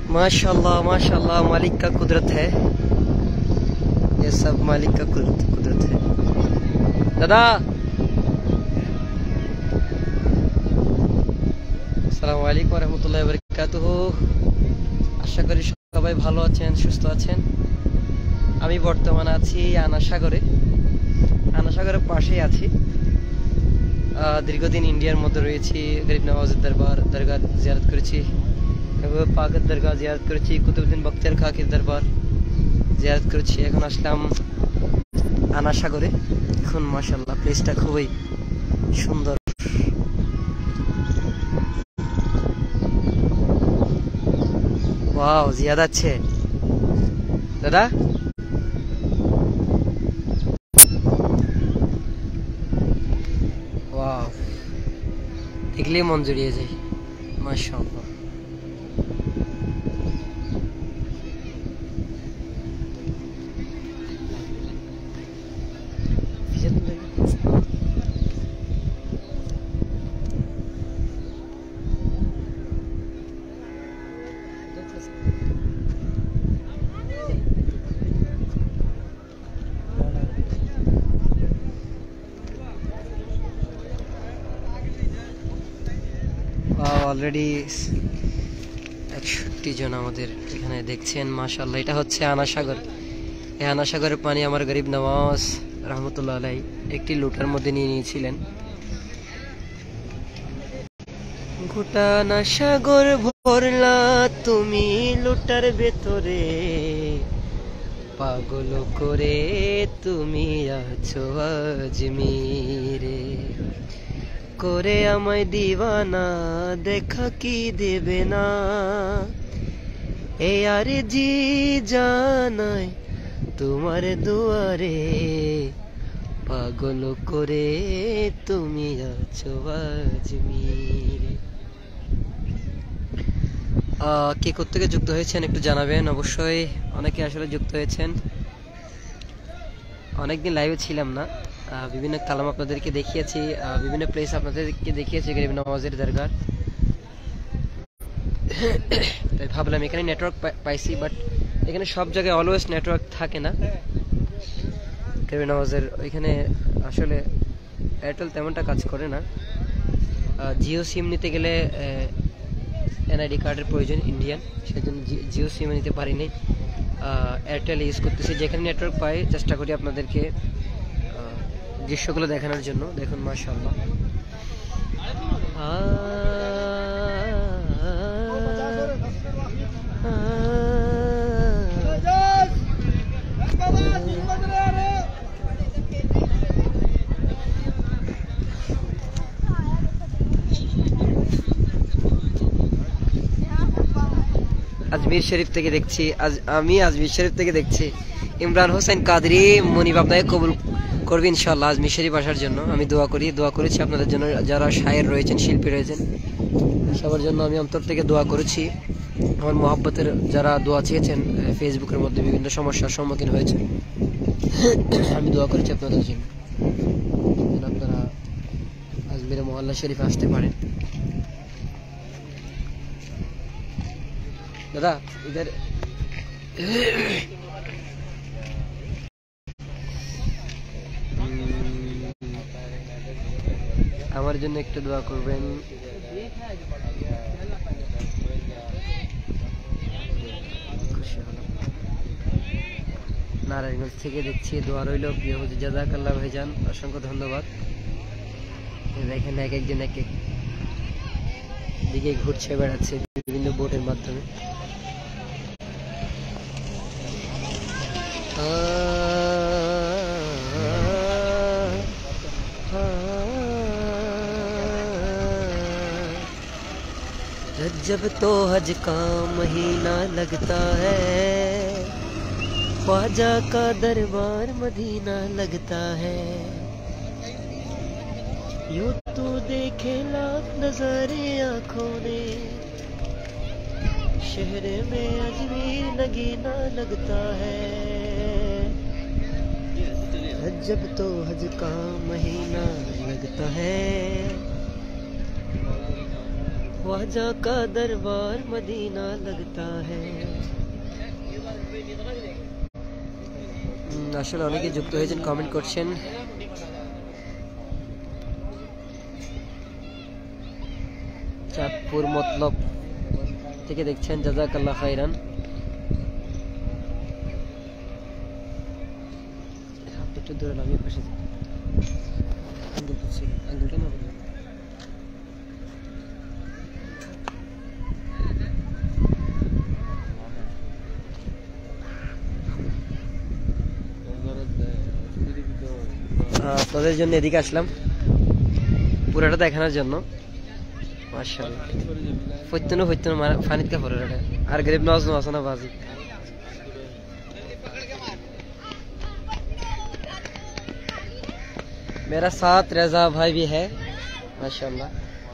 माशाल्लाह माशाल्लाह, मालिक का कुदरत है, ये सब मालिक का कुदरत है। दादा আসসালামু আলাইকুম ওয়া রাহমাতুল্লাহি ওয়া বারাকাতুহু। আশা করি সবাই ভালো আছেন, সুস্থ আছেন। আমি বর্তমানে আছি আনা সাগরের পাশেই আছি। দীর্ঘদিন ইন্ডিয়ার মধ্যে রয়েছি। গরিব নওয়াজের দরগা জিয়ারত করেছি, পাকের দরগা জিয়ারত করেছি, কুতুবউদ্দিন বখতিয়ার খাকির দরবার জিয়ারত করেছি। এখন আসলাম আনা সাগরে। এখন মাশাআল্লাহ প্লেসটা খুবই সুন্দর। ওয়াও, জিয়াদ আছে দাদা। ওয়াও, দেখলেই মন জুড়িয়ে যায়। মাশাআল্লাহ। অলরেডি 61 জন আমাদের এখানে দেখছেন। মাশাআল্লাহ, এটা হচ্ছে আনা সাগর। এই আনা সাগরের পানি আমার গরিব নওয়াজ রহমতুল্লাহ আলাইহি একটি লোটার মধ্যে নিয়ে নিয়েছিলেন। ঘুটানা সাগর ভরলা তুমি লোটার ভেতরে, পাগল করে তুমি আছো আজমিরে, করে আমায় দিওয়ানা দেখা কি দেবে না, এ আর জি জানাই তোমার দুয়ারে, পাগল করে তুমি আছো আজমিরে। কে কোত্থেকে যুক্ত হয়েছেন একটু জানাবেন অবশ্যই। অনেকে আসলে যুক্ত হয়েছেন। অনেকদিন লাইভে ছিলাম না, বিভিন্ন কালাম আপনাদেরকে দেখিয়েছি, বিভিন্ন প্লেস আপনাদেরকে দেখিয়েছি গরিব নওয়াজের দরগার। তাই ভাবলাম এখানে নেটওয়ার্ক পাইছি, বাট এখানে সব জায়গায় অলওয়েজ নেটওয়ার্ক থাকে না। গরিব নওয়াজের ওইখানে আসলে এয়ারটেল তেমনটা কাজ করে না। জিও সিম নিতে গেলে এনআইডি কার্ডের প্রয়োজন ইন্ডিয়ান, সেজন্য জিও সিম নিতে পারিনি। এয়ারটেল ইউজ করতেছি। যেখানে নেটওয়ার্ক পাই চেষ্টা করি আপনাদেরকে দৃশ্যগুলো দেখানোর জন্য। দেখুন মাশাআল্লাহ, আজমির শরীফ থেকে দেখছি। আমি আজমির শরীফ থেকে দেখছি। ইমরান হোসেন কাদরি মনিব আপনাকে কবুল করবে ইনশাআল্লাহ আজমির শরীফ আসার জন্য। আমি দোয়া করেছি আপনাদের জন্য, যারা শায়ের রয়েছেন, শিল্পী রয়েছেন, সবার জন্য আমি অন্তর থেকে দোয়া করেছি। আমার মহব্বতের যারা দোয়া চেয়েছেন, ফেসবুকের মধ্যে বিভিন্ন সমস্যার সম্মুখীন হয়েছে, আমি দোয়া করেছি আপনাদের জন্য, যেন আপনারা আজমিরে মহল্লা শরীফে আসতে পারেন। দাদা ইধার আমার জন্য একটু দোয়া করবেন। নারায়ণগঞ্জ থেকে দেখছি, দোয়া রইল। প্রিয় হুজুর জাযাকাল্লাহ ভাইজান, অসংখ্য ধন্যবাদ। দেখেন এক একজন এক এক দিকে ঘুরছে বেড়াচ্ছে বিভিন্ন বোটের মাধ্যমে। जब तो हज का महीना लगता है, ख्वाजा का दरबार मदीना लगता है, यूं तो देखे लाख नजारे आँखों ने, शहर में अजमेर नगीना लगता है। जब तो हज का महीना लगता है, ख्वाजा का दरबार मदीना लगता है। আসলে অনেকে যুক্ত হয়েছেন, কমেন্ট করছেন। চাঁদপুর মতলব থেকে দেখছেন, জাযাকাল্লাহ খাইরান। একটু দূরে নামিয়ে পাশে আঙ্গুলটা না আপনাদের জন্য এদিকে আসলাম পুরাটা দেখানোর জন্য। মাশাআল্লাহ ফইতনো ফানিত কা পরে আর গরিব নওয়াজ নওয়াজনা বাজি। मेरा साथ रजा भाई भी है माशाल्लाह।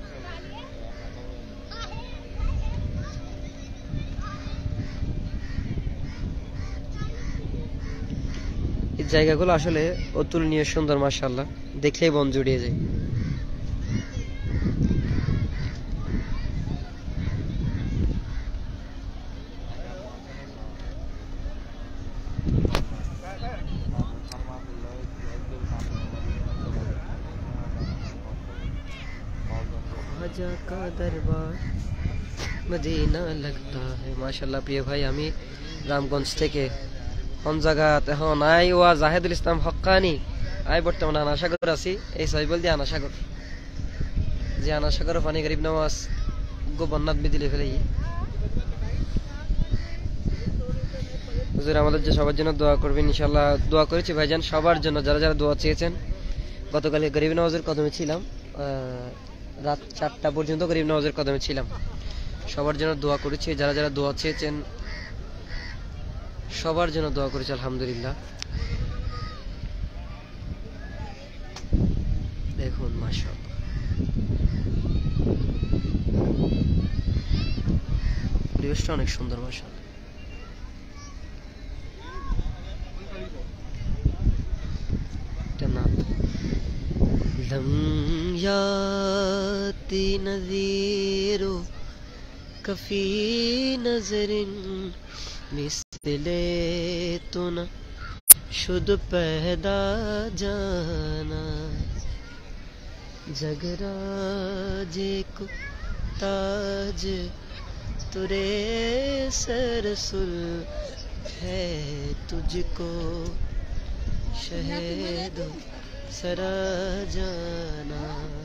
এই জায়গাগুলো আসলে অতুলনীয় সুন্দর মাশাআল্লাহ, দেখলেই মন জুড়িয়ে যায়। ख्वाजा का दरबार मदीना लगता है माशाल्लाह। প্রিয় ভাই, আমি রামগঞ্জ থেকে কোন জায়গাত এখন আই ওয়া জাহিদুল ইসলাম হক্কানি আই বর্তমানে আনাসাগর আছি। এই সাইবল দিয়ে আনাসাগর, যে আনাসাগর পানি গরিব নওয়াজ গোবন্নাথ বিদিলে ফেলেই। হুজুর আমাদের যে সবার জন্য দোয়া করবেন ইনশাআল্লাহ। দোয়া করেছি ভাইজান সবার জন্য, যারা যারা দোয়া চেয়েছেন। গতকাল গরিব নওয়াজের কদমে ছিলাম, রাত 4টা পর্যন্ত গরিব নওয়াজের কদমে ছিলাম। সবার জন্য দোয়া করেছি, যারা যারা দোয়া চেয়েছেন সবার জন্য দোয়া করেছি আলহামদুলিল্লাহ। দেখুন মাশাআল্লাহ পরিবেশটা অনেক সুন্দর মাশাআল্লাহ। लम याती नज़ीरो कफ़ी नज़रिन मिसले तो न शुद पैदा जाना जगराजे को ताज तुरे सरसुल है तुझको शहद सरा जाना।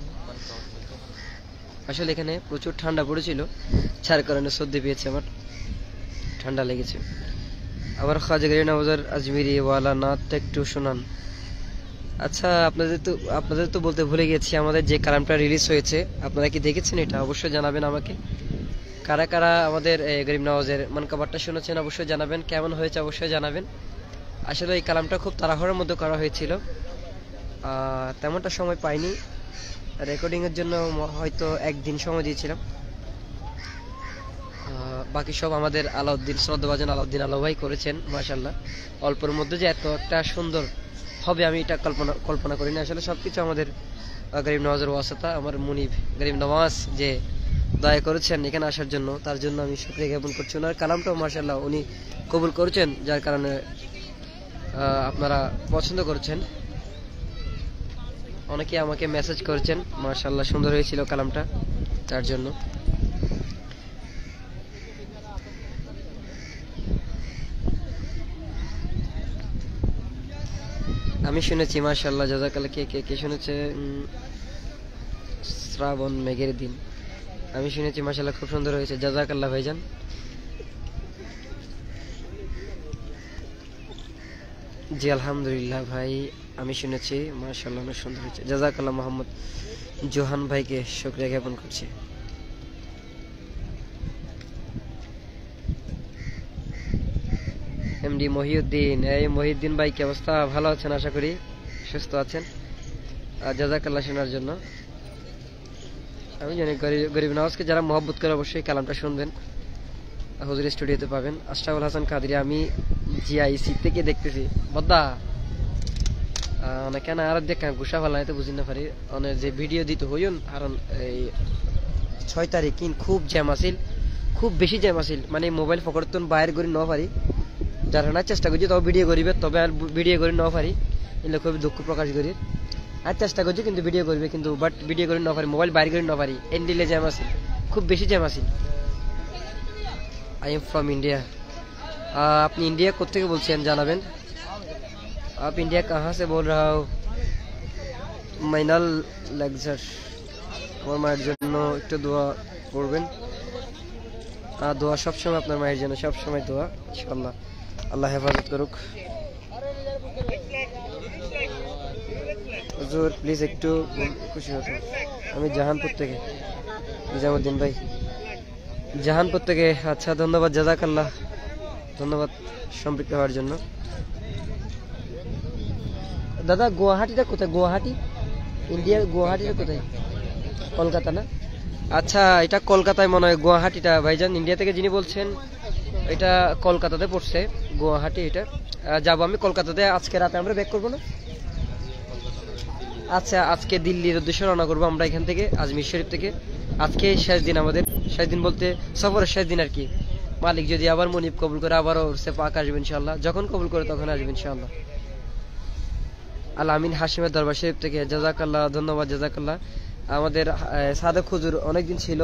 আসলে এখানে প্রচুর ঠান্ডা পড়েছিল, যার কারণে সর্দি পেয়েছে, আমার ঠান্ডা লেগেছে। আবার খাজা গরিব নওয়াজ আজমিরি ওয়ালা নাথ একটু শোনান। আচ্ছা, আপনাদের তো বলতে ভুলে গেছি, আমাদের যে কালামটা রিলিজ হয়েছে আপনারা কি দেখেছেন? এটা অবশ্যই জানাবেন আমাকে। কারা কারা আমাদের গরিব নওয়াজের মানকাবারটা শুনেছেন অবশ্যই জানাবেন। কেমন হয়েছে অবশ্যই জানাবেন। আসলে এই কালামটা খুব তাড়াহুড়োর মধ্যে করা হয়েছিল, তেমনটা সময় পাইনি। রেকর্ডিং এর জন্য হয়তো একদিন সময় দিয়েছিলাম। বাকি সব আমাদের আলাউদ্দিন শ্রদ্ধাভাজন আলাউদ্দিন আলো ভাই করেছেন মাশাআল্লাহ। অল্পের মধ্যে যে এত একটা সুন্দর হবে আমি এটা কল্পনা করিনি। আসলে সবকিছু আমাদের গরিব নওয়াজের ওয়াসাতা, আমার মুনিব গরিব নওয়াজ যে দয়া করেছেন এখানে আসার জন্য, তার জন্য আমি শুকরিয়া জ্ঞাপন করছি। ওনার কালামটাও মাশাআল্লাহ উনি কবুল করেছেন, যার কারণে আপনারা পছন্দ করেছেন। অনেকে আমাকে মেসেজ করেছেন মাশাআল্লাহ সুন্দর হয়েছিল কালামটা, তার জন্য। আমি শুনেছি মাশাআল্লাহ, জাযাকাল্লাহ। কে শুনেছে? শ্রাবণ মেঘের দিন, আমি শুনেছি মাশাআল্লাহ খুব সুন্দর হয়েছে, জাযাকাল্লাহ ভাইজান। জি আলহামদুলিল্লাহ ভাই, আমি শুনেছি মাশাআল্লাহ অনেক সুন্দর হয়েছে, জাযাকাল্লাহ। মোহাম্মদ জোহান ভাইকে শুকরিয়া জ্ঞাপন করছি। এমডি মহিউদ্দিন, এই মহিউদ্দিন ভাই কি অবস্থা? ভালো আছেন আশা করি, সুস্থ আছেন। জাযাকাল্লাহ শোনার জন্য। আমি জানি গরিব নওয়াজকে যারা মহব্বত করে অবশ্যই কালামটা শুনবেন, হুজুর স্টুডিওতে পাবেন। আশরাফুল হাসান কাদরি, আমি জিআইসি থেকে দেখতেছি বদ্দা কেন আর দেখা গুসা ফেলা তো বুঝি না পারি। যে ভিডিও দিতে হইন কারণ এই 6 তারিখ কিন খুব জ্যাম আছিল, খুব বেশি জ্যাম আছিল, মানে মোবাইল ফকরতন বাইর করে ন পারি, যারা না চেষ্টা করছি তবে ভিডিও করিবে, তবে আর ভিডিও করে ন পারি, এগুলো খুবই দুঃখ প্রকাশ করি। আর চেষ্টা করছি কিন্তু ভিডিও করবে, কিন্তু বাট ভিডিও করে ন পারি, মোবাইল বাইর করে ন পারি, এন্ডিলে জ্যাম আছিল, খুব বেশি জ্যাম আছিল। I am from India. আপনি इंडिया কোত্থেকে বলছেন জানাবেন। आप इंडिया कहाँ से बोल रहा हो। মাইনাল লেকচার। আমার মায়ের জন্য একটু দোয়া করবেন। দোয়া সবসময় আপনার মায়ের জন্য, সবসময় দোয়া ইনশাআল্লাহ, আল্লাহ হেফাজত করুক। হুজুর প্লিজ একটু খুশি হতো। আমি জাহানপুর থেকে, নিজামুদ্দিন ভাই, জাহানপুর থেকে। আচ্ছা ধন্যবাদ, জাযাকাল্লাহ, ধন্যবাদ সম্পৃক্ত হওয়ার জন্য। দাদা গুয়াহাটিটা কোথায়? গুয়াহাটি ইন্ডিয়ার গুয়াহাটিটা কোথায়? কলকাতা না? আচ্ছা এটা কলকাতায় মনে হয়, গুয়াহাটিটা ভাইজান ইন্ডিয়া থেকে যিনি বলছেন এটা কলকাতাতে পড়ছে, গুয়াহাটি এটা। যাবো আমি কলকাতাতে আজকে রাতে, আমরা ব্যাক করবো না। আচ্ছা আজকে দিল্লির উদ্দেশ্যে রওনা করবো আমরা এখান থেকে, আজমির শরীফ থেকে। আজকে শেষ দিন আমাদের, শেষ দিন বলতে সফরের শেষ দিন আর কি। মালিক যদি আবার মনিব কবুল করে আবারও সে পাক আসবে ইনশাআল্লাহ, যখন কবুল করে তখন আসবে ইনশাআল্লাহ। আল আমিন হাশিমের দরবার শরীফ থেকে, জাযাকাল্লাহ, ধন্যবাদ, জাযাকাল্লাহ। আমাদের সাদেক হুজুর অনেকদিন ছিল,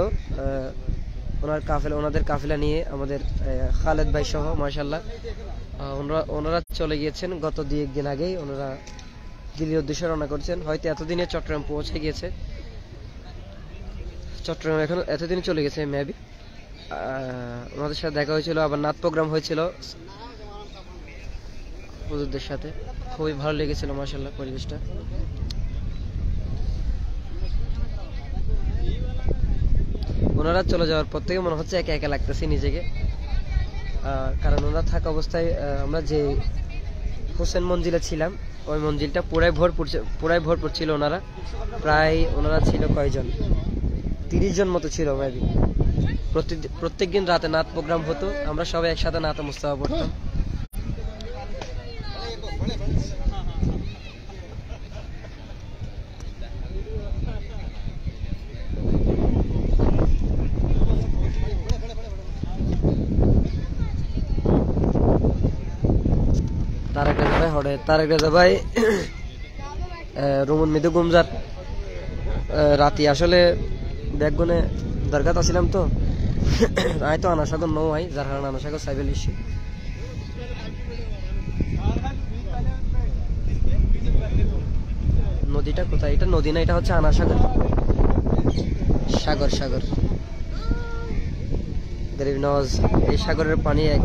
ওনাদের কাফেলা নিয়ে আমাদের খালেদ ভাই সহ মাশাআল্লাহ ওনারা চলে গিয়েছেন গত 2-1 দিন আগেই। ওনারা দিল্লির উদ্দেশ্যে রওনা করছেন, হয়তো এতদিনে চট্টগ্রাম পৌঁছে গিয়েছে, চট্টগ্রাম এখন এতদিনে চলে গেছে মেবি। ওনাদের সাথে দেখা হয়েছিল, আবার নাচ প্রোগ্রাম হয়েছিল হুজুরদের সাথে, খুবই ভালো লেগেছিল মাশাআল্লাহ পরিবেশটা। ওনারা চলে যাওয়ার পর থেকে মনে হচ্ছে একা একা লাগতেছে নিজেকে, কারণ ওনারা থাকা অবস্থায় আমরা যে হোসেন মঞ্জিলে ছিলাম, ওই মঞ্জিলটা পুরাই ভরপুর ছিল। ওনারা ছিল কয়জন, 30 জন মতো ছিল মেবি। প্রত্যেকদিন রাতে নাচ প্রোগ্রাম হতো, আমরা সবাই একসাথে নাতে মুস্তাফা পড়তাম। তারেক রেজা ভাই রুমন মৃদু গুমজার রাতি আসলে ব্যাগগুনে দরকার আসছিলাম তো আই তো আনাসাগর নো আই, যার কারণে আনাসাগর সাইবেল ইস্যু। নদীটা কোথায়? এটা নদী না, এটা হচ্ছে আনাসাগর, সাগর। গরিব নওয়াজ এই সাগরের পানি এক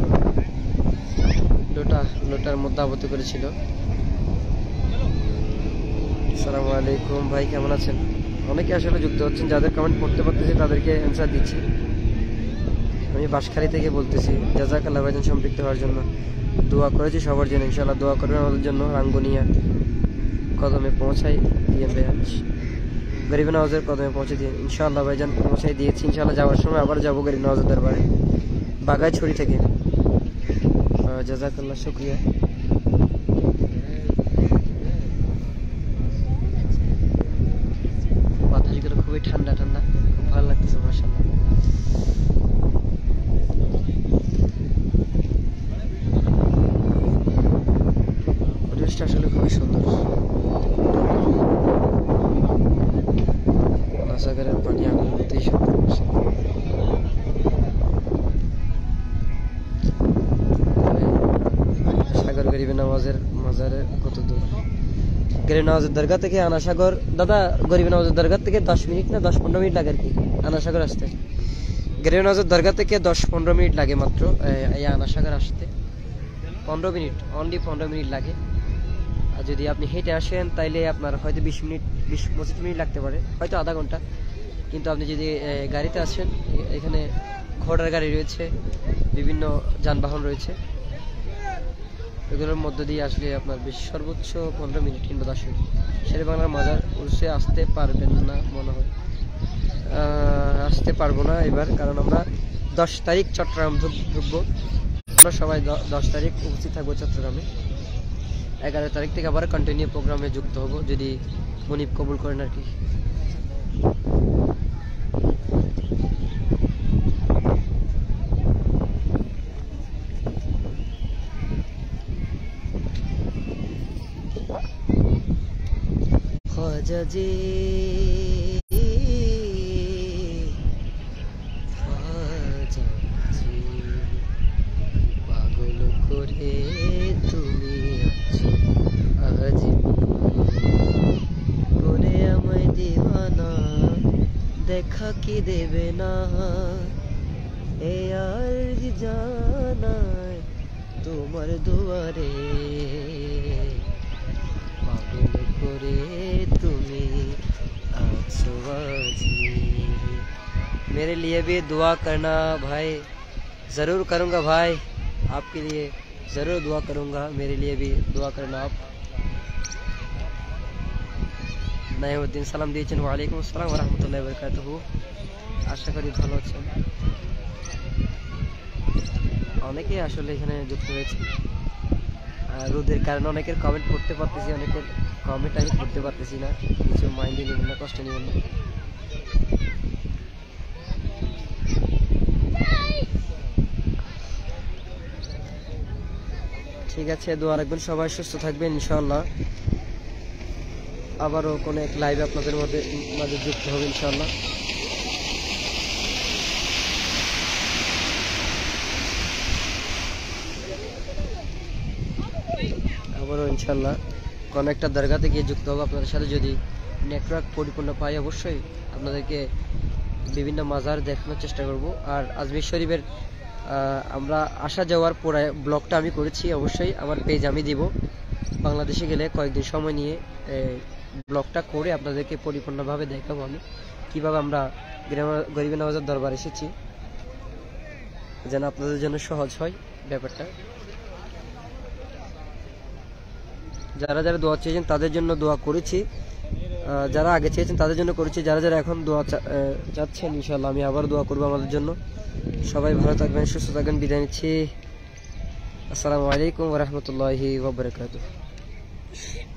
লোটার মধ্যে আবদ্ধ করেছিল। আসসালামু আলাইকুম ভাই, কেমন আছেন? অনেকে আসলে যুক্ত হচ্ছেন, যাদের কমেন্ট পড়তে পারতেছি তাদেরকে অ্যান্সার দিচ্ছি। আমি বাঁশখালী থেকে বলতেছি, জাযাকাল্লাহ ভাইজান সম্পৃক্ত হওয়ার জন্য। দোয়া করেছি সবার জন্য, ইনশাআল্লাহ দোয়া করবেন আমাদের জন্য। রাঙ্গুনিয়া কদমে পৌঁছাই দিয়ে গরিব নওয়াজের কদমে পৌঁছে দিয়ে ইনশাআল্লাহ ভাইজান পৌঁছাই দিয়েছি। ইনশাআল্লাহ যাওয়ার সময় আবার যাবো গরিব নওয়াজের দরবারে, বাগাইছড়ি থেকে। জাযাকাল্লাহ, শুকরিয়া। বাতাসগুলো খুবই ঠান্ডা, খুব ভালো লাগতেছে মাশাআল্লাহ। পরিবেশটা আসলে খুবই সুন্দর। সাগরের পানি আগের মতোই সুন্দর। সাগর গরিব নওয়াজের মাজারে কত দূর? গরিব নওয়াজের দরগা থেকে আনাসাগর, দাদা গরিব নওয়াজের দরগা থেকে 10 মিনিট না 10-15 মিনিট লাগে আর কি আনাসাগর আসতে। গরিব নওয়াজের দরগা থেকে 10-15 মিনিট লাগে মাত্র এই আনাসাগর আসতে, 15 মিনিট, অনলি 15 মিনিট লাগে। আর যদি আপনি হেঁটে আসেন তাইলে আপনার হয়তো 20-25 মিনিট লাগতে পারে, হয়তো আধা ঘন্টা। কিন্তু আপনি যদি গাড়িতে আসেন, এখানে ঘোড়ার গাড়ি রয়েছে, বিভিন্ন যানবাহন রয়েছে, এগুলোর মধ্য দিয়ে আসলে আপনার সর্বোচ্চ 15 মিনিট কিংবা 10 মিনিট। শেরেবাংলার মাজার উর্সে আসতে পারবেন না মনে হয়, আসতে পারবো না এবার, কারণ আমরা 10 তারিখ চট্টগ্রাম ঢুকবো। আমরা সবাই 10 তারিখ উপস্থিত থাকবো চট্টগ্রামে। 11 তারিখ থেকে আবার কন্টিনিউ প্রোগ্রামে যুক্ত হব, যদি মনিব কবুল করেন আর কি। খাজা জি খাজা জি, পাগল করে তুমি আছো আজ করে আমায় দিওয়ানা, দেখা কি দেবে না এ আর জানায় তোমার দুয়ারে, পাগল করে তুমি आंसू मेरे लिए भी दुआ करना भाई, ज़रूर करूँगा भाई, आपके लिए ज़रूर दुआ करूँगा, मेरे लिए भी दुआ करना आप। নাইমুদ্দিন সালাম দিয়েছেন, ওয়ালাইকুম আসসালাম ওয়া রাহমাতুল্লাহি ওয়া বারাকাতুহু। আশা করি ভালো আছেন। অনেকেই আসলে এখানে যুক্ত হয়েছে, রোদের কারণে অনেকের কমেন্ট পড়তে পারতেছি, অনেকের কমেন্ট আমি পড়তে পারতেছি না, কিছু মাইন্ডে নেবেন না, কষ্ট নেবেন না। ঠিক আছে, দোয়া রাখবেন, সবাই সুস্থ থাকবেন ইনশাআল্লাহ। আবারও কোনো এক লাইভে আপনাদের মাঝে যুক্ত হবে ইনশাআল্লাহ। আবারও ইনশাআল্লাহ কোনো একটা দরগাতে গিয়ে যুক্ত হবে আপনাদের সাথে, যদি নেটওয়ার্ক পরিপূর্ণ পাই অবশ্যই আপনাদেরকে বিভিন্ন মাজার দেখানোর চেষ্টা করব। আর আজমির শরীফের আমরা আসা যাওয়ার পরে ব্লগটা আমি করেছি, অবশ্যই আমার পেজ আমি দিব। বাংলাদেশে গেলে কয়েকদিন সময় নিয়ে ব্লগটা করে আপনাদেরকে পরিপূর্ণভাবে দেখাবো আমি কিভাবে আমরা গরিবে নওয়াজের দরবার এসেছি, যেন আপনাদের জন্য সহজ হয় ব্যাপারটা। যারা যারা দোয়া চেয়েছেন তাদের জন্য দোয়া করেছি, যারা আগে চেয়েছেন তাদের জন্য করেছি, যারা যারা এখন দোয়া চাচ্ছেন ইনশাআল্লাহ আমি আবার দোয়া করবো আমাদের জন্য। সবাই ভালো থাকবেন, সুস্থ থাকবেন, বিদায় নিচ্ছি। আসসালামু আলাইকুম ওয়া রাহমাতুল্লাহি ওয়া বারাকাতুহু।